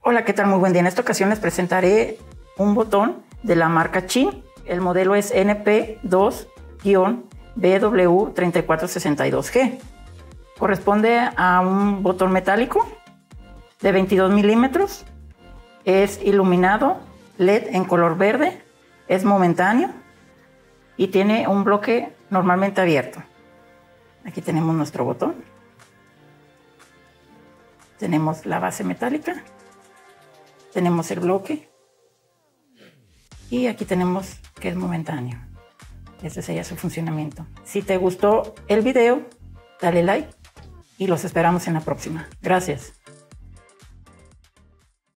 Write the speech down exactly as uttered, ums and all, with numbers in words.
Hola, ¿qué tal? Muy buen día. En esta ocasión les presentaré un botón de la marca Qin. El modelo es N P dos B W tres cuatro seis dos G. Corresponde a un botón metálico de veintidós milímetros. Es iluminado L E D en color verde. Es momentáneo y tiene un bloque normalmente abierto. Aquí tenemos nuestro botón. Tenemos la base metálica. Tenemos el bloque. Y aquí tenemos que es momentáneo. Este sería su funcionamiento. Si te gustó el video, dale like y los esperamos en la próxima. Gracias.